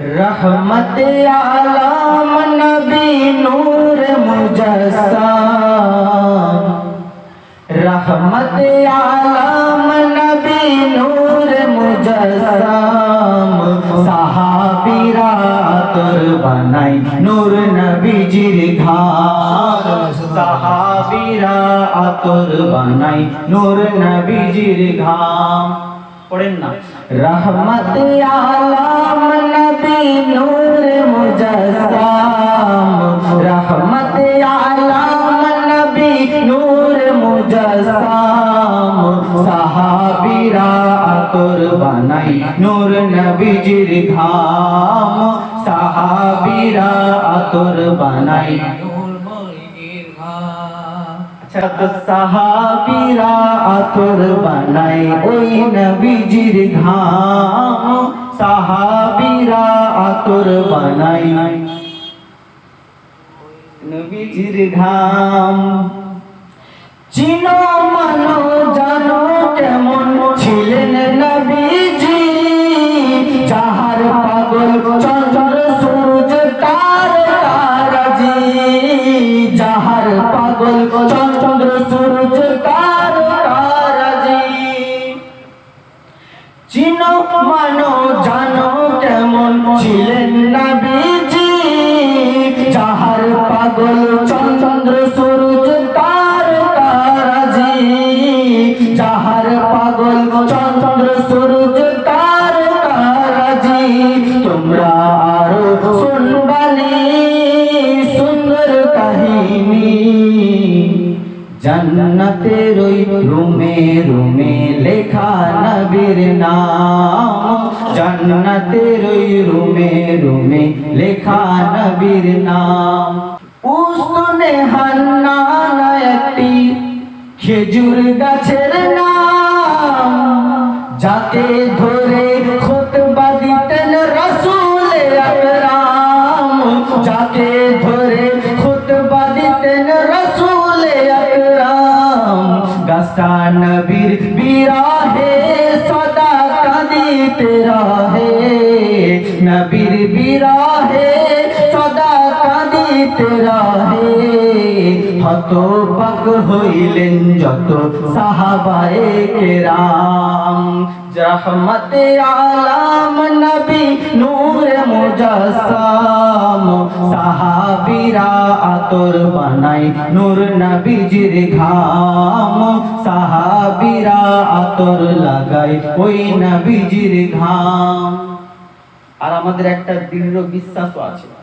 रहमत आलम नबी नूर मुजस्सम, रहमत आलम नबी नूर मुजस्सम, साहाबीरा आतर बनाई नूर नबीजिर घाम, साहाबीरा आतर बनाई नूर नबीजिर घाम। पढ़ें ना, रहमत आलम नबी नूर मुजस्सम, रहमत आलम नबी नूर मुजस्सम, साहाबीरा आतर बनाई नूर नबीजिर घाम, साहाबीरा आतर बनाई साहाबीरा आतर बनाई ओई नबीजिर घाम, साहाबीरा आतर बनाई नबीजिर घाम। चिनो मानो जानो केमन छिलेन नबीजी, जाहार पागल चंद्र सूरज तारकाराजी, जाहार पागल चंद्र सूरज तारकाराजी। चिनो मानो जानो केमन छिलेन नबीजी, जाहार पागल चंद्र सूरज तारकाराजी, जाहार पागल चंद्र सूरज तारकाराजी। তোমরা আরো শুনবানি সুন্দর কাহিনী, জান্নাতের ওই রুমে রুমে লেখা নবীর নাম, জান্নাতের ওই রুমে রুমে লেখা নবীর নাম। উস্তনে হান্নান একটি খেজুর গাছের নাম, যাকে ধরে খুতবা দিতেন রাসূল আকরাম, যাকে ধরে খুতবা দিতেন রাসূল আকরাম। গাছটা নবীর বিরাহে সদা কাঁদিতে রহে, নবীর বিরাহে সদা কাঁদিতে রহে। হতবাক হইলেন যত সাহাবায়ে কেরাম, रहमत आलम नबी नूर मुजस्सम, साहाबीरा आतर बनाई नूर नबीजिर घाम, साहाबीरा आतर लागाई ओई नबीजिर घाम। আর আমাদের একটা দৃঢ় বিশ্বাসও আছে।